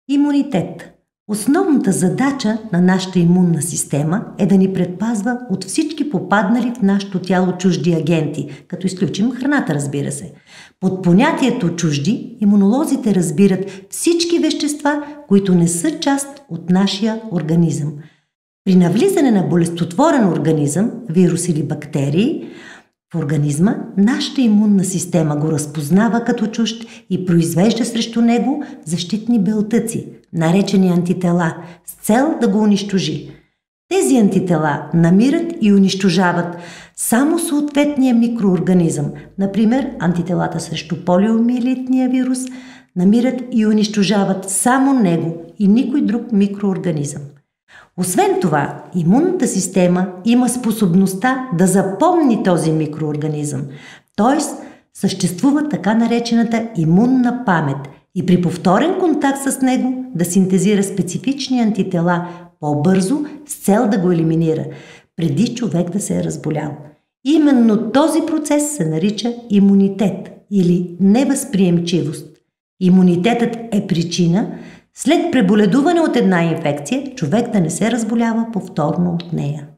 Имунитет. Основната задача на нашата имунна система е да ни предпазва от всички попаднали в нашето тяло чужди агенти, като изключим храната, разбира се. Под понятието чужди, имунолозите разбират всички вещества, които не са част от нашия организъм. При навлизане на болестотворен организъм, вирус или бактерии, в организма нашата имунна система го разпознава като чужд и произвежда срещу него защитни белтъци, наречени антитела, с цел да го унищожи. Тези антитела намират и унищожават само съответния микроорганизъм. Например, антителата срещу полиомиелитния вирус намират и унищожават само него и никой друг микроорганизъм. Освен това, имунната система има способността да запомни този микроорганизъм, т.е. съществува така наречената имунна памет и при повторен контакт с него да синтезира специфични антитела по-бързо с цел да го елиминира, преди човек да се е разболял. Именно този процес се нарича имунитет или невъзприемчивост. Имунитетът е причина след преболедуване от една инфекция, човек да не се разболява повторно от нея.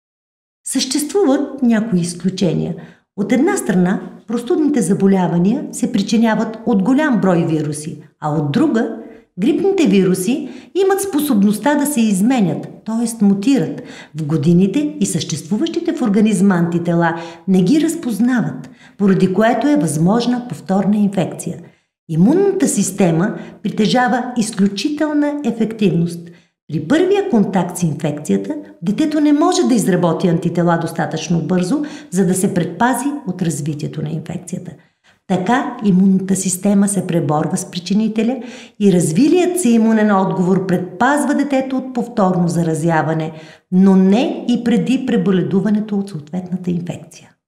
Съществуват някои изключения. От една страна, простудните заболявания се причиняват от голям брой вируси, а от друга, грипните вируси имат способността да се изменят, т.е. мутират в годините и съществуващите в организма антитела не ги разпознават, поради което е възможна повторна инфекция. Имунната система притежава изключителна ефективност. При първия контакт с инфекцията, детето не може да изработи антитела достатъчно бързо, за да се предпази от развитието на инфекцията. Така имунната система се преборва с причинителя и развилият се имунен отговор предпазва детето от повторно заразяване, но не и преди преболедуването от съответната инфекция.